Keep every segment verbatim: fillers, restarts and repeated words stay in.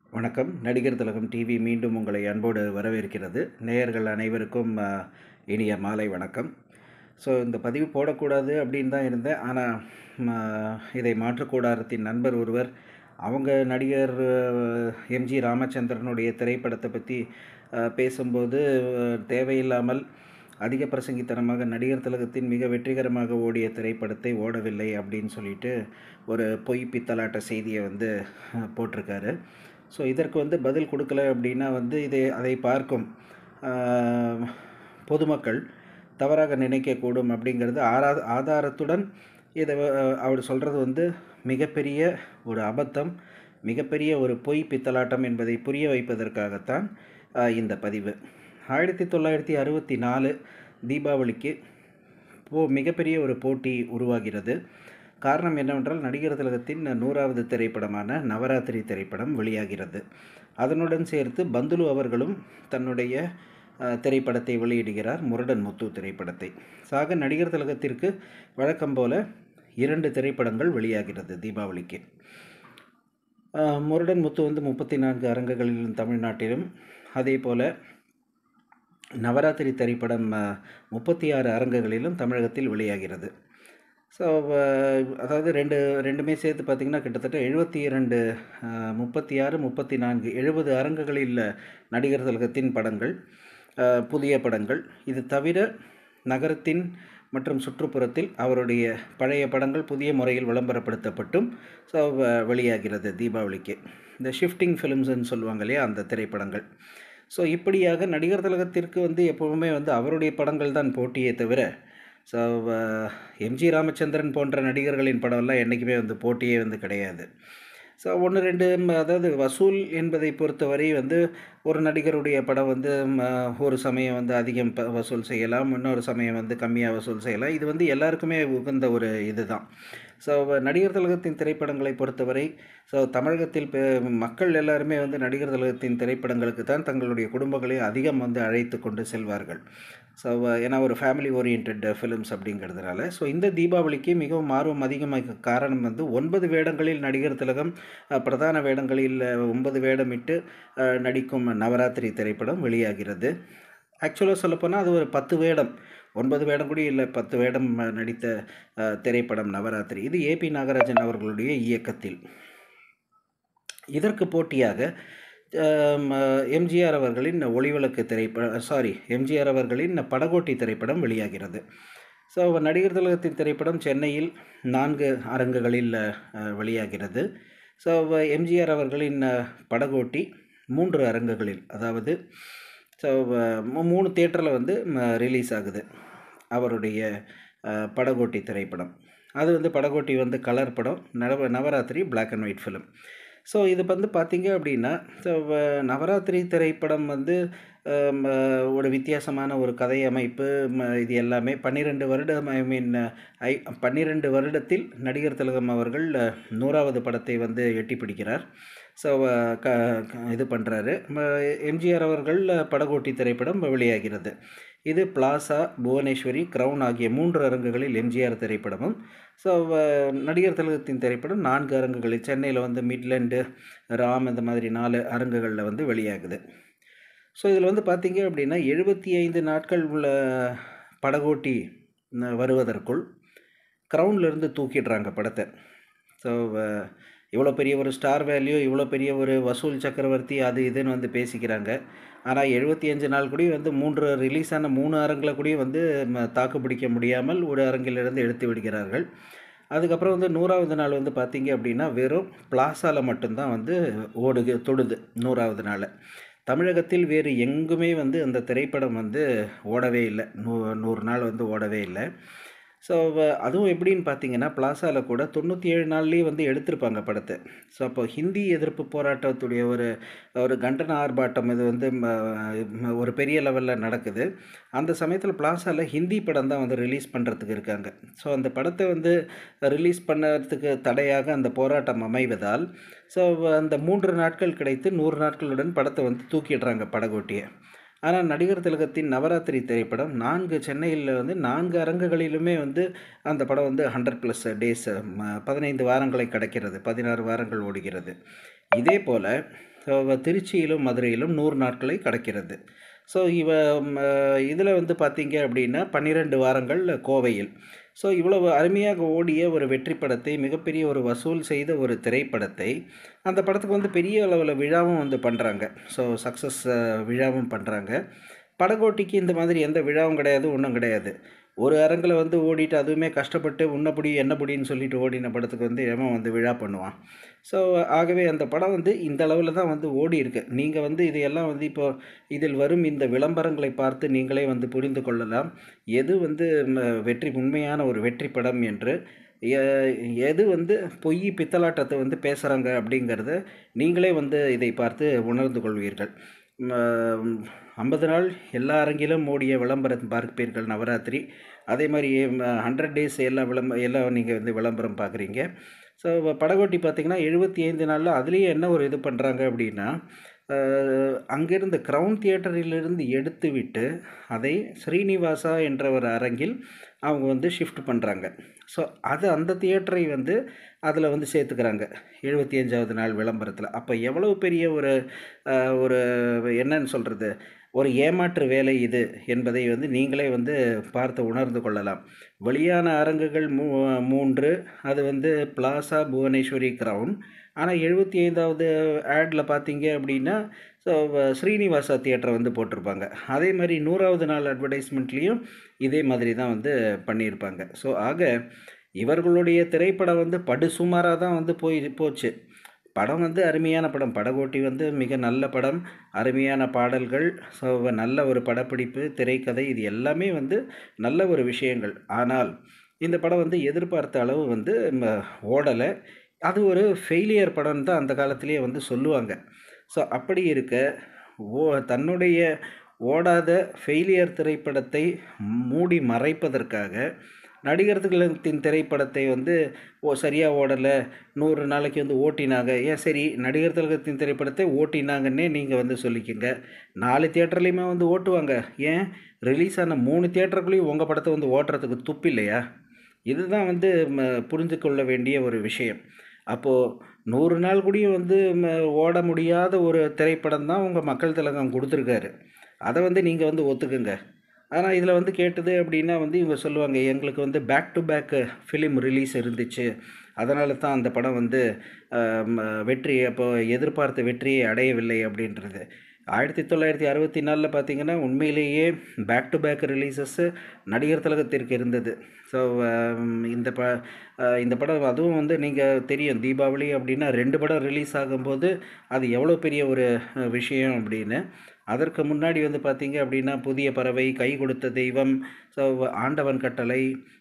வணக்கம். நடிகர் திலகம் டிவி மீண்டும் உங்களை அன்போடு வரவேற்கிறது. நேயர்கள் அனைவருக்கும் அ, இனிய மாலை வணக்கம். ஸோ இந்த பதிவு போடக்கூடாது அப்படின்னு தான் இருந்தேன். ஆனால் ம இதை மாற்றுக்கூடாரத்தின் நண்பர் ஒருவர் அவங்க நடிகர் எம்ஜி ராமச்சந்திரனுடைய திரைப்படத்தை பற்றி அ, பேசும்போது அஹ், தேவையில்லாமல் அதிக பிரசங்கித்தனமாக நடிகர் திலகத்தின் மிக வெற்றிகரமாக ஓடிய திரைப்படத்தை ஓடவில்லை அப்படின்னு சொல்லிட்டு ஒரு பொய் பித்தலாட்ட செய்தியை வந்து அஹ், போட்டிருக்காரு. ஸோ இதற்கு வந்து பதில் கொடுக்கல அப்படின்னா வந்து இதை அதை பார்க்கும் ஆஹ், பொதுமக்கள் தவறாக நினைக்கக்கூடும் அப்படிங்கிறது ஆரா ஆதாரத்துடன் இதை வ- அவர் சொல்கிறது வந்து மிகப்பெரிய ஒரு அபத்தம், மிகப்பெரிய ஒரு பொய் பித்தலாட்டம் என்பதை புரிய வைப்பதற்காகத்தான் ஆஹ், இந்த பதிவு. ஆயிரத்தி தொள்ளாயிரத்தி அறுபத்தி நாலு தீபாவளிக்கு போ மிகப்பெரிய ஒரு போட்டி உருவாகிறது. காரணம் என்னவென்றால் நடிகர் திலகத்தின் நூறாவது திரைப்படமான நவராத்திரி திரைப்படம் வெளியாகிறது. அதனுடன் சேர்த்து பந்துலு அவர்களும் தன்னுடைய அஹ், திரைப்படத்தை வெளியிடுகிறார், முரடன் முத்து திரைப்படத்தை. சாக நடிகர் திலகத்திற்கு வழக்கம் போல இரண்டு திரைப்படங்கள் வெளியாகிறது தீபாவளிக்கு. அஹ், முரடன் முத்து வந்து முப்பத்தி நான்கு அரங்குகளிலும் தமிழ்நாட்டிலும், அதே போல் நவராத்திரி திரைப்படம் முப்பத்தி ஆறு அரங்குகளிலும் தமிழகத்தில் வெளியாகிறது. ஸோ அதாவது ரெண்டு ரெண்டுமே சேர்த்து பார்த்திங்கன்னா கிட்டத்தட்ட எழுபத்தி இரண்டு முப்பத்தி ஆறு முப்பத்தி நான்கு எழுபது அரங்குகளில் நடிகர் திலகத்தின் படங்கள், அஹ், புதிய படங்கள். இது தவிர நகரத்தின் மற்றும் சுற்றுப்புறத்தில் அவருடைய பழைய படங்கள் புதிய முறையில் விளம்பரப்படுத்தப்பட்டும் ஸோ வெளியாகிறது தீபாவளிக்கு. இந்த ஷிஃப்டிங் ஃபிலிம்ஸ்ன்னு சொல்லுவாங்க இல்லையா, அந்த திரைப்படங்கள். ஸோ இப்படியாக நடிகர் திலகத்திற்கு வந்து எப்போவுமே வந்து அவருடைய படங்கள் தான் போட்டியே தவிர ஸோ எம்ஜி ராமச்சந்திரன் போன்ற நடிகர்களின் படம்லாம் என்றைக்குமே வந்து போட்டியே வந்து கிடையாது. ஸோ ஒன்று ரெண்டு அதாவது வசூல் என்பதை பொறுத்தவரை வந்து ஒரு நடிகருடைய படம் வந்து ம, ஒரு சமயம் வந்து அதிகம் ப வசூல் செய்யலாம், இன்னொரு சமயம் வந்து கம்மியாக வசூல் செய்யலாம். இது வந்து எல்லாருக்குமே உகந்த ஒரு இதுதான். ஸோ நடிகர் திலகத்தின் திரைப்படங்களை பொறுத்தவரை ஸோ தமிழகத்தில் பெ மக்கள் எல்லாருமே வந்து நடிகர் திலகத்தின் திரைப்படங்களுக்கு தான் தங்களுடைய குடும்பங்களை அதிகம் வந்து அழைத்து கொண்டு செல்வார்கள். ஸோ ஏன்னா ஒரு ஃபேமிலி ஓரியன்ட் ஃபிலிம்ஸ் அப்படிங்கிறதுனால. ஸோ இந்த தீபாவளிக்கு மிகவும் ஆர்வம் அதிகமாக காரணம் வந்து ஒன்பது வேடங்களில் நடிகர் திலகம் அஹ், பிரதான வேடங்களில் ஒன்பது வேடமிட்டு அஹ், நடிக்கும் நவராத்திரி திரைப்படம் வெளியாகிறது. ஆக்சுவலாக சொல்லப்போனால் அது ஒரு பத்து வேடம், ஒன்பது வேடம் கூட இல்லை, பத்து வேடம் அஹ், நடித்த அஹ், திரைப்படம் நவராத்திரி. இது ஏபி நாகராஜன் அவர்களுடைய இயக்கத்தில். இதற்கு போட்டியாக ஆம், எம்ஜிஆர் அவர்களின் ஒளிவிளக்கு திரைப்பட சாரி எம்ஜிஆர் அவர்களின் படகோட்டி திரைப்படம் வெளியாகிறது. ஸோ நடிகர் திலகத்தின் திரைப்படம் சென்னையில் நான்கு அரங்குகளில் அஹ், வெளியாகிறது. ஸோ எம்ஜிஆர் அவர்களின் அஹ், படகோட்டி மூன்று அரங்குகளில், அதாவது ஸோ மூணு தியேட்டரில் வந்து ரிலீஸ் ஆகுது அவருடைய அஹ், படகோட்டி திரைப்படம். அது வந்து படகோட்டி வந்து கலர் படம், நவ Navarathri black and white film. So இது வந்து பார்த்தீங்க அப்படின்னா ஸோ நவராத்திரி திரைப்படம் வந்து அம், அஹ், ஒரு வித்தியாசமான ஒரு கதை அமைப்பு, ம, இது எல்லாமே பன்னிரெண்டு வருடம் ஐ மீன் ஐ பன்னிரெண்டு வருடத்தில் நடிகர் திலகம் அவர்கள் அஹ், நூறாவது படத்தை வந்து எட்டி பிடிக்கிறார். ஸோ க க- இது பண்ணுறாரு. எம்ஜிஆர் அவர்கள் அஹ், படகோட்டி திரைப்படம் வெளியாகிறது. இது பிளாசா, புவனேஸ்வரி, கிரவுன் ஆகிய மூன்று அரங்குகளில் எம்ஜிஆர் திரைப்படமும், ஸோ நடிகர் திலகத்தின் திரைப்படம் நான்கு அரங்குகளில் சென்னையில் வந்து மிட்லண்டு, ராம், இந்த மாதிரி நாலு அரங்குகளில் வந்து வெளியாகுது. ஸோ இதில் வந்து பார்த்தீங்க அப்படின்னா எழுபத்தி ஐந்து நாட்கள் உள்ள படகோட்டி ந- வருவதற்குள் க்ரௌன்லேருந்து தூக்கிடுறாங்க படத்தை. ஸோ இவ்வளோ பெரிய ஒரு ஸ்டார் வேல்யூ, இவ்வளோ பெரிய ஒரு வசூல் சக்கரவர்த்தி, அது இதுன்னு வந்து பேசிக்கிறாங்க. ஆனால் எழுபத்தி அஞ்சு நாள் கூட வந்து மூன்று ரிலீஸ் ஆன மூணு அரங்கில் கூட வந்து ம, தாக்கு பிடிக்க முடியாமல் ஒரு அரங்கிலிருந்து எடுத்து விடுகிறார்கள். அதுக்கப்புறம் வந்து நூறாவது நாள் வந்து பார்த்தீங்க அப்படின்னா வெறும் பிளாசாவில் மட்டும்தான் வந்து ஓடுது தொடுது நூறாவது நாள். தமிழகத்தில் வேறு எங்குமே வந்து அந்த திரைப்படம் வந்து ஓடவே இல்லை. நூ நூறு நாள் வந்து ஓடவே இல்லை. ஸோ அதுவும் எப்படின்னு பார்த்தீங்கன்னா பிளாசாவில் கூட தொண்ணூற்றி ஏழு நாள்லேயே வந்து எடுத்திருப்பாங்க படத்தை. ஸோ அப்போ ஹிந்தி எதிர்ப்பு போராட்டத்துடைய ஒரு ஒரு கண்டன ஆர்ப்பாட்டம் இது வந்து ம, ம, ஒரு பெரிய லெவலில் நடக்குது. அந்த சமயத்தில் பிளாசாவில் ஹிந்தி படம் தான் வந்து ரிலீஸ் பண்ணுறதுக்கு இருக்காங்க. ஸோ அந்த படத்தை வந்து ரிலீஸ் பண்ணுறதுக்கு தடையாக அந்த போராட்டம் அமைவதால் ஸோ அந்த மூன்று நாட்கள் கிடைத்து நூறு நாட்களுடன் படத்தை வந்து தூக்கிடுறாங்க படகோட்டியை. ஆனால் நடிகர் திலகத்தின் நவராத்திரி திரைப்படம் நான்கு சென்னையில் வந்து நான்கு அரங்குகளிலுமே வந்து அந்த படம் வந்து ஹண்ட்ரட் ப்ளஸ் டேஸ் பதினைந்து வாரங்களை கடக்கிறது, பதினாறு வாரங்கள் ஓடுகிறது. இதே போல் ஸோ திருச்சியிலும் மதுரையிலும் நூறு நாட்களை கடக்கிறது. ஸோ இவ இதில் வந்து பார்த்தீங்க அப்படின்னா பன்னிரெண்டு வாரங்கள் கோவையில். ஸோ இவ்வளவு அருமையாக ஓடிய ஒரு வெற்றி படத்தை, மிகப்பெரிய ஒரு வசூல் செய்த ஒரு திரைப்படத்தை, அந்த படத்துக்கு வந்து பெரிய அளவில் விழாவும் வந்து பண்ணுறாங்க. ஸோ சக்ஸஸ் விழாவும் பண்ணுறாங்க. படகோட்டிக்கு இந்த மாதிரி எந்த விழாவும் கிடையாது, ஒன்றும் கிடையாது. ஒரு அரங்கில் வந்து ஓடிட்டு, அதுவுமே கஷ்டப்பட்டு உன்னபடி என்னபடின்னு சொல்லிட்டு ஓடின படத்துக்கு வந்து எவன் வந்து விழா பண்ணுவான்? ஸோ ஆகவே அந்த படம் வந்து இந்த அளவில் தான் வந்து ஓடி இருக்கு. நீங்கள் வந்து இதையெல்லாம் வந்து இப்போ இதில் வரும் இந்த விளம்பரங்களை பார்த்து நீங்களே வந்து புரிந்து கொள்ளலாம். எது வந்து ம வெற்றி உண்மையான ஒரு வெற்றி படம் என்று. எ எது வந்து பொய் பித்தலாட்டத்தை வந்து பேசுகிறாங்க அப்படிங்கிறத நீங்களே வந்து இதை பார்த்து உணர்ந்து கொள்வீர்கள். ம ஐம்பது நாள் எல்லா அரங்கிலும் ஓடிய விளம்பரம் பார்ப்பீர்கள் நவராத்திரி. அதே மாதிரி ஹண்ட்ரட் டேஸ் எல்லா விளம்ப எல்லாம் நீங்கள் வந்து விளம்பரம் பார்க்குறீங்க. ஸோ படகோட்டி பார்த்தீங்கன்னா எழுபத்தி ஐந்து நாளில் அதுலேயே என்ன ஒரு இது பண்ணுறாங்க அப்படின்னா, அங்கிருந்து கிரவுன் தியேட்டரிலிருந்து எடுத்து விட்டு அதை ஸ்ரீனிவாசா என்ற ஒரு அரங்கில் அவங்க வந்து ஷிஃப்ட் பண்ணுறாங்க. ஸோ அது அந்த தியேட்டரை வந்து அதில் வந்து சேர்த்துக்கிறாங்க எழுபத்தி அஞ்சாவது நாள் விளம்பரத்தில். அப்போ எவ்வளோ பெரிய ஒரு ஒரு என்னன்னு சொல்கிறது, ஒரு ஏமாற்று வேலை இது என்பதை வந்து நீங்களே வந்து பார்த்து உணர்ந்து கொள்ளலாம். வெளியான அரங்குகள் மூ மூன்று அது வந்து பிளாசா, புவனேஸ்வரி, கிரவுன். ஆனால் எழுபத்தி ஐந்தாவது ஆடில் பார்த்தீங்க அப்படின்னா, ஸோ ஸ்ரீனிவாசா தியேட்டரை வந்து போட்டிருப்பாங்க. அதே மாதிரி நூறாவது நாள் அட்வர்டைஸ்மெண்ட்லேயும் இதே மாதிரி தான் வந்து பண்ணியிருப்பாங்க. ஸோ ஆக இவர்களுடைய திரைப்படம் வந்து படுசுமாராக தான் வந்து போய் போச்சு. படம் வந்து அருமையான படம். படகோட்டி வந்து மிக நல்ல படம், அருமையான பாடல்கள், ஸோ நல்ல ஒரு படப்பிடிப்பு, திரைக்கதை, இது எல்லாமே வந்து நல்ல ஒரு விஷயங்கள். ஆனால் இந்த படம் வந்து எதிர்பார்த்த அளவு வந்து ஓடலை. அது ஒரு ஃபெயிலியர் படம்னு தான் அந்த காலத்திலேயே வந்து சொல்லுவாங்க. ஸோ அப்படி இருக்க ஓ தன்னுடைய ஓடாத ஃபெயிலியர் திரைப்படத்தை மூடி மறைப்பதற்காக நடிகர் திலகத்தின் திரைப்படத்தை வந்து ஓ சரியாக ஓடலை, நூறு நாளைக்கு வந்து ஓட்டினாங்க. ஏன் சரி, நடிகர் திலகத்தின் திரைப்படத்தை ஓட்டினாங்கன்னே நீங்கள் வந்து சொல்லிக்கங்க. நாலு தியேட்டர்லேயுமே வந்து ஓட்டுவாங்க. ஏன் ரிலீஸ் ஆன மூணு தியேட்டருக்குள்ளேயும் உங்கள் படத்தை வந்து ஓட்டுறதுக்கு துப்பு இல்லையா? இதுதான் வந்து ம புரிஞ்சு கொள்ள வேண்டிய ஒரு விஷயம். அப்போது நூறு நாள் கூடயும் வந்து ம ஓட முடியாத ஒரு திரைப்படம் தான் உங்கள் மக்கள் திலகம் கொடுத்துருக்காரு. அதை வந்து நீங்கள் வந்து ஒத்துக்குங்க. ஆனால் இதில் வந்து கேட்டது அப்படின்னா வந்து இவங்க சொல்லுவாங்க, எங்களுக்கு வந்து back to back film release இருந்துச்சு, அதனால தான் அந்த படம் வந்து வெற்றி அப்போ எதிர்பார்த்த வெற்றியை அடையவில்லை அப்படின்றது. ஆயிரத்தி தொள்ளாயிரத்தி அறுபத்தி நாலில் பார்த்தீங்கன்னா உண்மையிலேயே பேக் டு பேக் ரிலீசஸ்ஸு நடிகர் திலகத்திற்கு இருந்தது. ஸோ இந்த ப இந்த படம் அதுவும் வந்து நீங்கள் தெரியும், தீபாவளி அப்படின்னா ரெண்டு படம் ரிலீஸ் ஆகும்போது அது எவ்வளோ பெரிய ஒரு விஷயம் அப்படின்னு. அதற்கு முன்னாடி வந்து பார்த்தீங்க அப்படின்னா புதிய பறவை, கை கொடுத்த தெய்வம், ஸோ ஆண்டவன் கட்டளை,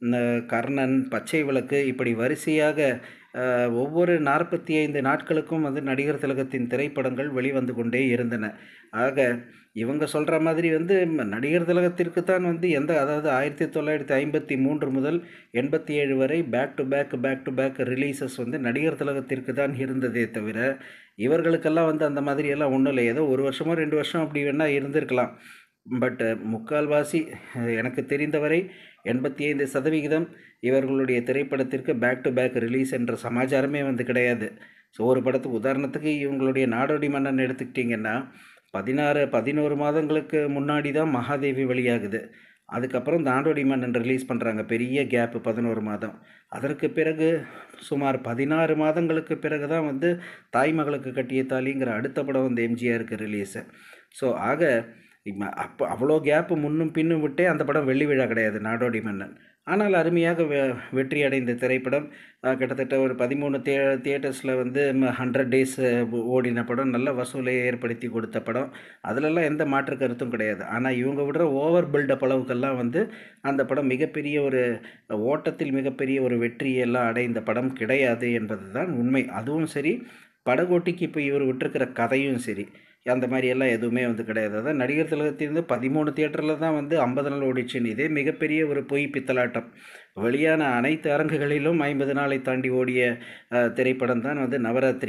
கர்ணன், பச்சை விளக்கு, இப்படி வரிசையாக ஒவ்வொரு நாற்பத்தி ஐந்து நாட்களுக்கும் வந்து நடிகர் திலகத்தின் திரைப்படங்கள் வெளிவந்து கொண்டே இருந்தன. ஆக இவங்க சொல்கிற மாதிரி வந்து நடிகர் திலகத்திற்கு தான் வந்து எந்த அதாவது ஆயிரத்தி தொள்ளாயிரத்தி ஐம்பத்தி மூன்று முதல் எண்பத்தி ஏழு வரை back to back back to back releases வந்து நடிகர் திலகத்திற்கு தான் இருந்ததே தவிர இவர்களுக்கெல்லாம் வந்து அந்த மாதிரியெல்லாம் ஒன்றும் இல்லை. ஏதோ ஒரு வருஷமோ ரெண்டு வருஷம் அப்படி வேணால் இருந்திருக்கலாம். பட் முக்கால்வாசி எனக்கு தெரிந்தவரை எண்பத்தி ஐந்து சதவிகிதம் இவர்களுடைய திரைப்படத்திற்கு பேக் டு பேக் ரிலீஸ் என்ற சமாச்சாரமே வந்து கிடையாது. ஸோ ஒரு படத்துக்கு உதாரணத்துக்கு இவங்களுடைய நாடோடி மன்னன் எடுத்துக்கிட்டிங்கன்னா பதினாறு பதினோரு மாதங்களுக்கு முன்னாடி தான் மகாதேவி வெளியாகுது. அதுக்கப்புறம் நாடோடி மன்னன் ரிலீஸ் பண்ணுறாங்க, பெரிய கேப்பு பதினோரு மாதம். அதற்கு பிறகு சுமார் பதினாறு மாதங்களுக்கு பிறகு தான் வந்து தாய்மகளுக்கு கட்டிய தாலிங்கிற அடுத்த படம் வந்து எம்ஜிஆருக்கு ரிலீஸு. ஸோ ஆக அப்போ அவ்வளோ கேப்பு முன்னும் பின்னும் விட்டே அந்த படம் வெள்ளி விழா கிடையாது நாடோடி மன்னன். ஆனால் அருமையாக வெ வெற்றி அடைந்த திரைப்படம். கிட்டத்தட்ட ஒரு பதிமூணு தியே தியேட்டர்ஸில் வந்து ஹண்ட்ரட் டேஸ் ஓடின படம், நல்ல வசூலை ஏற்படுத்தி கொடுத்த படம். அதிலெல்லாம் எந்த மாற்று கருத்தும் கிடையாது. ஆனால் இவங்க விடுற ஓவர் பில்டப் அளவுக்கெல்லாம் வந்து அந்த படம் மிகப்பெரிய ஒரு ஓட்டத்தில் மிகப்பெரிய ஒரு வெற்றியெல்லாம் அடைந்த படம் கிடையாது என்பது தான் உண்மை. அதுவும் சரி, படகோட்டிக்கு இப்போ இவர் விட்டுருக்கிற கதையும் சரி, அந்த மாதிரியெல்லாம் எதுவுமே வந்து கிடையாது. அதான் நடிகர் திலகத்திலிருந்து பதிமூணு தியேட்டரில் தான் வந்து ஐம்பது நாள் ஓடிச்சுன்னு. இதே மிகப்பெரிய ஒரு பொய் பித்தலாட்டம். வெளியான அனைத்து அரங்குகளிலும் ஐம்பது நாளை தாண்டி ஓடிய திரைப்படம் தான் வந்து நவராத்திரி.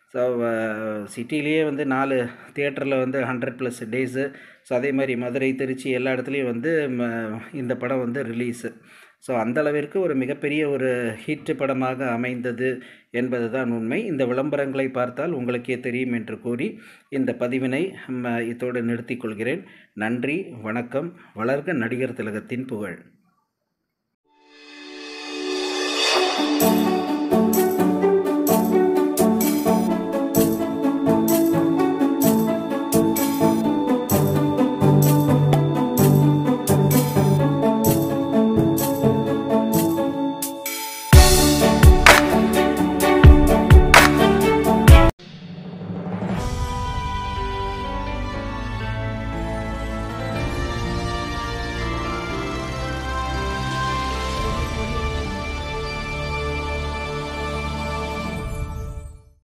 ஸோ சிட்டிலேயே வந்து நாலு தியேட்டரில் வந்து ஹண்ட்ரட் ப்ளஸ் டேஸு. ஸோ அதே மாதிரி மதுரை, திருச்சி எல்லா இடத்துலையும் வந்து ம இந்த படம் வந்து ரிலீஸு. ஸோ அந்த அளவிற்கு ஒரு மிகப்பெரிய ஒரு ஹிட் படமாக அமைந்தது என்பது தான் உண்மை. இந்த விளம்பரங்களை பார்த்தால் உங்களுக்கே தெரியும் என்று கூறி இந்த பதிவினை ம இத்தோடு நிறுத்திக் கொள்கிறேன். நன்றி, வணக்கம். வளர்க நடிகர் திலகத்தின் புகழ்.